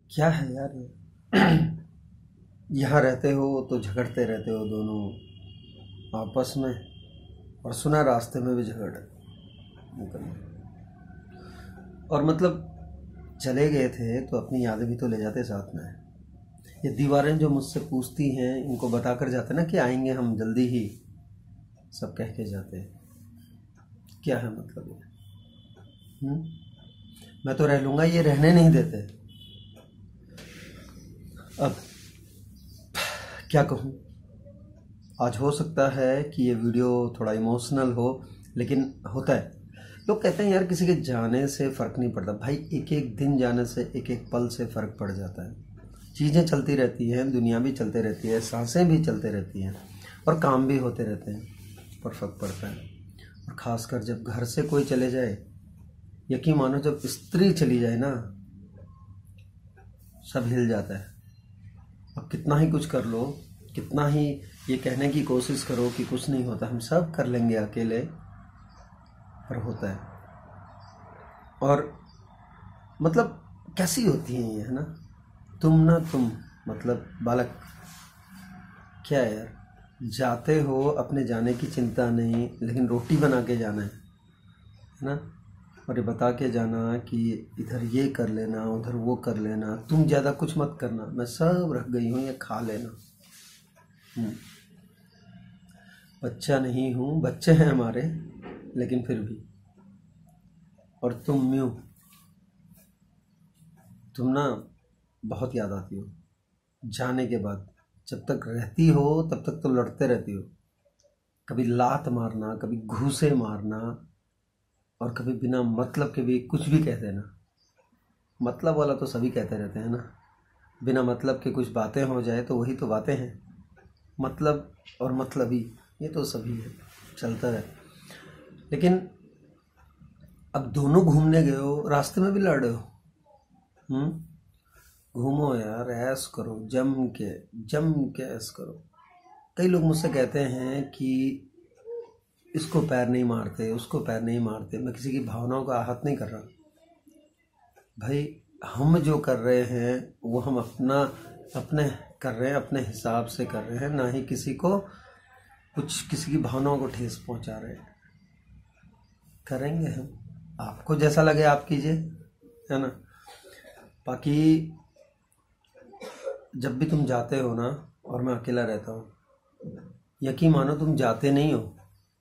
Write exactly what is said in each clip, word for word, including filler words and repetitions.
क्या है यार। यहाँ रहते हो तो झगड़ते रहते हो दोनों आपस में, और सुना रास्ते में भी झगड़ निकल। और मतलब चले गए थे तो अपनी यादें भी तो ले जाते साथ में। ये दीवारें जो मुझसे पूछती हैं, इनको बता कर जाते ना कि आएंगे हम जल्दी ही, सब कह के जाते हैं। क्या है मतलब ये? हुँ? मैं तो रह लूँगा, ये रहने नहीं देते। अब क्या कहूँ। आज हो सकता है कि ये वीडियो थोड़ा इमोशनल हो, लेकिन होता है। लोग कहते हैं यार किसी के जाने से फ़र्क नहीं पड़ता। भाई एक एक दिन जाने से, एक एक पल से फ़र्क पड़ जाता है। चीज़ें चलती रहती हैं, दुनिया भी चलते रहती है, सांसें भी चलते रहती हैं, और काम भी होते रहते हैं, पर फ़र्क पड़ता है। और ख़ासकर जब घर से कोई चले जाए, यकीन मानो जब स्त्री चली जाए ना, सब हिल जाता है। अब कितना ही कुछ कर लो, कितना ही ये कहने की कोशिश करो कि कुछ नहीं होता, हम सब कर लेंगे अकेले, पर होता है। और मतलब कैसी होती है ये, है ना, तुम ना तुम मतलब बालक। क्या है यार, जाते हो अपने जाने की चिंता नहीं, लेकिन रोटी बना के जाना है है ना। और ये बता के जाना कि इधर ये कर लेना, उधर वो कर लेना, तुम ज़्यादा कुछ मत करना, मैं सब रख गई हूँ, ये खा लेना। बच्चा नहीं हूँ, बच्चे हैं हमारे, लेकिन फिर भी। और तुम म्यूँ, तुम ना बहुत याद आती हो जाने के बाद। जब तक रहती हो तब तक तो लड़ते रहती हो, कभी लात मारना, कभी घूंसे मारना, और कभी बिना मतलब के भी कुछ भी कह देना। मतलब वाला तो सभी कहते रहते हैं ना, बिना मतलब के कुछ बातें हो जाए तो वही तो बातें हैं। मतलब और मतलबी ये तो सभी है, चलता है। लेकिन अब दोनों घूमने गए हो, रास्ते में भी लड़ रहे हो। हम्म घूमो यार, ऐश करो, जम के जम के ऐश करो। कई लोग मुझसे कहते हैं कि इसको पैर नहीं मारते, उसको पैर नहीं मारते। मैं किसी की भावनाओं का आहत नहीं कर रहा भाई। हम जो कर रहे हैं वो हम अपना अपने कर रहे हैं, अपने हिसाब से कर रहे हैं, ना ही किसी को कुछ किसी की भावनाओं को ठेस पहुंचा रहे हैं। करेंगे हम, आपको जैसा लगे आप कीजिए, है ना। बाकी जब भी तुम जाते हो ना, और मैं अकेला रहता हूँ, यकीन मानो तुम जाते नहीं हो,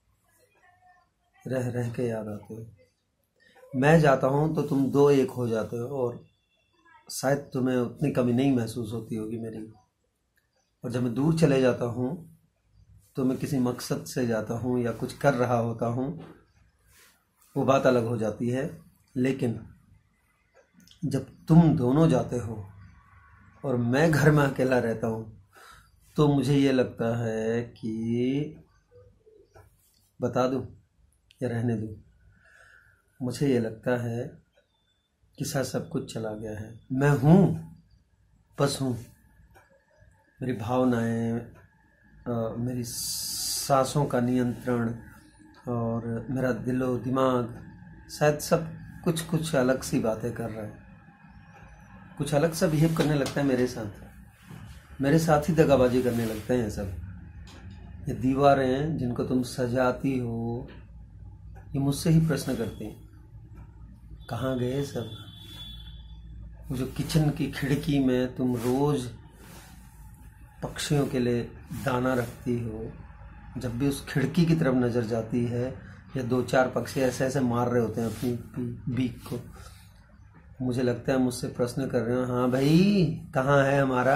रह रह के याद आते हो। मैं जाता हूँ तो तुम दो एक हो जाते हो, और शायद तुम्हें उतनी कमी नहीं महसूस होती होगी मेरी। और जब मैं दूर चले जाता हूँ तो मैं किसी मकसद से जाता हूँ या कुछ कर रहा होता हूँ, वो बात अलग हो जाती है। लेकिन जब तुम दोनों जाते हो और मैं घर में अकेला रहता हूँ, तो मुझे ये लगता है कि बता दूँ या रहने दूँ। मुझे ये लगता है कि शायद सब कुछ चला गया है। मैं हूँ, बस हूँ। मेरी भावनाएं, मेरी सांसों का नियंत्रण, और मेरा दिलो दिमाग, शायद सब कुछ कुछ अलग सी बातें कर रहा है, कुछ अलग सा बिहेव करने लगता है मेरे साथ। मेरे साथ ही दगाबाजी करने लगते हैं सब। ये दीवारें जिनको तुम सजाती हो, ये मुझसे ही प्रश्न करती हैं, कहाँ गए सब। वो जो किचन की खिड़की में तुम रोज़ पक्षियों के लिए दाना रखती हो, जब भी उस खिड़की की तरफ नज़र जाती है, या दो चार पक्षी ऐसे ऐसे मार रहे होते हैं अपनी बीक को, मुझे लगता है मुझसे प्रश्न कर रहे हो, हाँ भाई कहाँ है हमारा।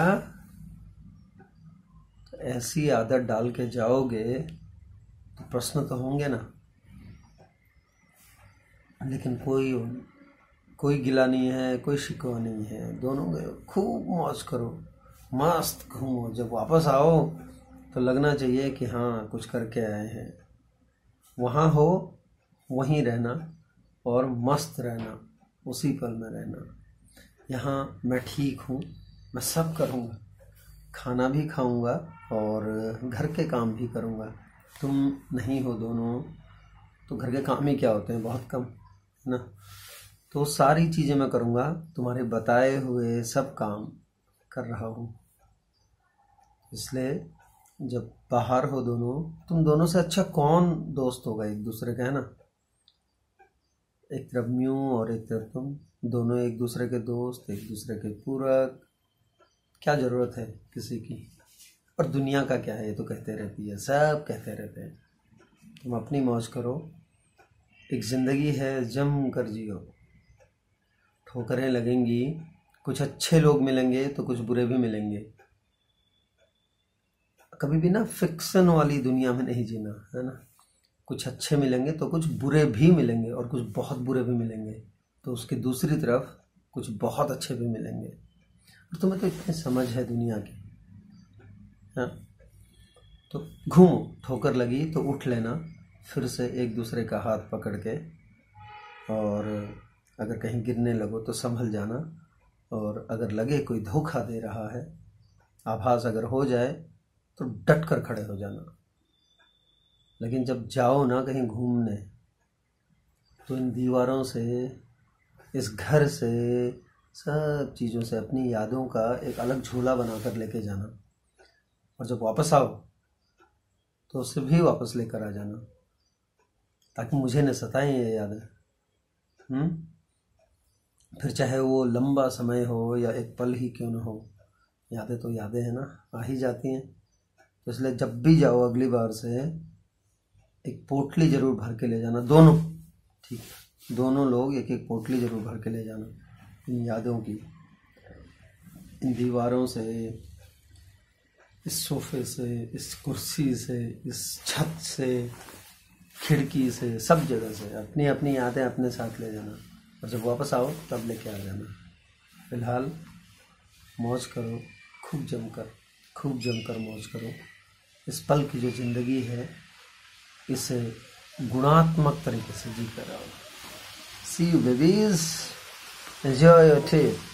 तो ऐसी आदत डाल के जाओगे तो प्रश्न तो होंगे ना। लेकिन कोई कोई गिला नहीं है, कोई शिकवा नहीं है। दोनों गए, खूब मौज करो, मस्त घूमो। जब वापस आओ तो लगना चाहिए कि हाँ कुछ करके आए हैं। वहाँ हो वहीं रहना, और मस्त रहना, उसी पल में रहना। यहाँ मैं ठीक हूँ, मैं सब करूँगा, खाना भी खाऊँगा और घर के काम भी करूँगा। तुम नहीं हो दोनों, तो घर के काम ही क्या होते हैं, बहुत कम, है ना। तो सारी चीज़ें मैं करूँगा, तुम्हारे बताए हुए सब काम कर रहा हूँ। इसलिए जब बाहर हो दोनों, तुम दोनों से अच्छा कौन दोस्त होगा एक दूसरे का, है ना। एक तरफ म्यू और एक तरफ तुम, दोनों एक दूसरे के दोस्त, एक दूसरे के पूरक। क्या ज़रूरत है किसी की। और दुनिया का क्या है, ये तो कहते रहती है, सब कहते रहते हैं। तुम अपनी मौज करो, एक ज़िंदगी है, जम कर जियो। ठोकरें लगेंगी, कुछ अच्छे लोग मिलेंगे तो कुछ बुरे भी मिलेंगे। कभी भी ना फिक्शन वाली दुनिया में नहीं जीना, है ना। कुछ अच्छे मिलेंगे तो कुछ बुरे भी मिलेंगे, और कुछ बहुत बुरे भी मिलेंगे तो उसकी दूसरी तरफ कुछ बहुत अच्छे भी मिलेंगे। और तुम्हें तो इतनी समझ है दुनिया की, हाँ। तो घूमो, ठोकर लगी तो उठ लेना, फिर से एक दूसरे का हाथ पकड़ के, और अगर कहीं गिरने लगो तो संभल जाना। और अगर लगे कोई धोखा दे रहा है, आभास अगर हो जाए तो डट कर खड़े हो जाना। लेकिन जब जाओ ना कहीं घूमने, तो इन दीवारों से, इस घर से, सब चीज़ों से अपनी यादों का एक अलग झूला बनाकर लेके जाना। और जब वापस आओ तो उसे भी वापस लेकर आ जाना, ताकि मुझे न सताएं ये यादें। हम्म फिर चाहे वो लंबा समय हो या एक पल ही क्यों न हो, यादें तो यादें हैं ना, आ ही जाती हैं। तो इसलिए जब भी जाओ अगली बार से एक पोटली जरूर भर के ले जाना, दोनों, ठीक, दोनों लोग एक एक पोटली जरूर भर के ले जाना इन यादों की। इन दीवारों से, इस सोफे से, इस कुर्सी से, इस छत से, खिड़की से, सब जगह से अपनी अपनी यादें अपने साथ ले जाना। और जब वापस आओ तब लेके आ जाना। फिलहाल मौज करो, खूब जमकर, खूब जमकर मौज करो। इस पल की जो ज़िंदगी है, इसे गुणात्मक तरीके से जी कर आओ। See you babies, enjoy your trip.